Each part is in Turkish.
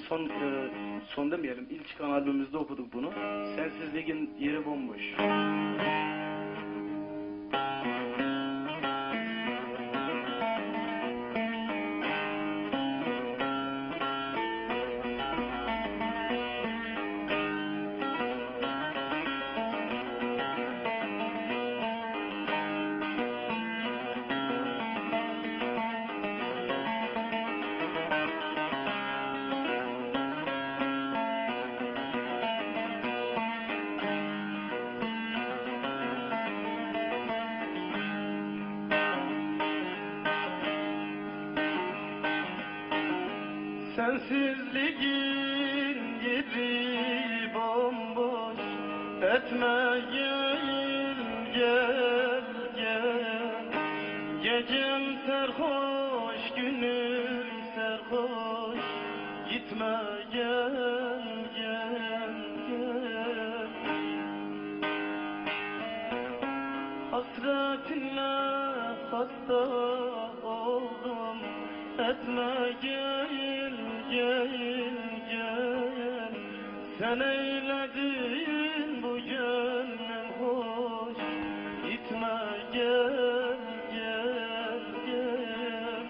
son demeyelim, ilk çıkan albümümüzde okuduk bunu. Sensizliğin yeri bomboş. Sensizliğin yeri bomboş, etme gel gel gel. Gecem serhoş, günüm serhoş, gitme gel gel gel. Hasretinle hasta oldum, etme gel gel gel. Sen eyledin bu gönlüm hoş, gitme gel gel gel.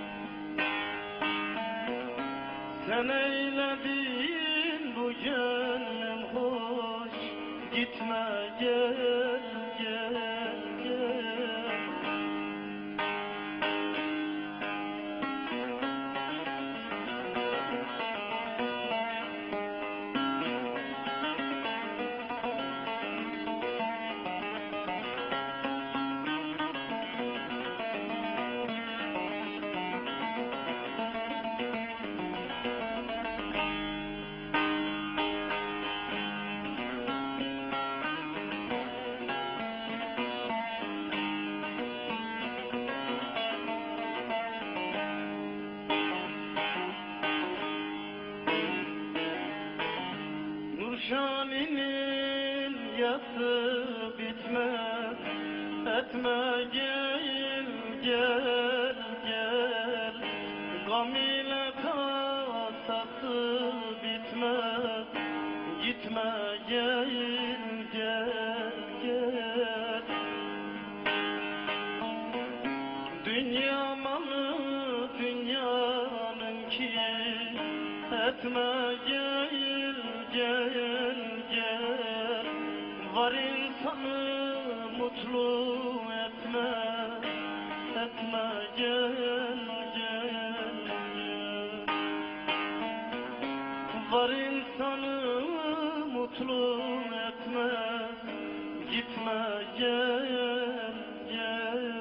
Sen eyledin bu gönlüm hoş, gitme gel gel gel. Nurşaninin yası bitmez, etme gel gel gel. Gam ile tasası bitmez, gitme gel gel gel. Dünya malı dünyanınki, etme gel gel gel. Var insanı mutlu etme, etme gel gel gel. Var insanı mutlu etme, gitme gel gel.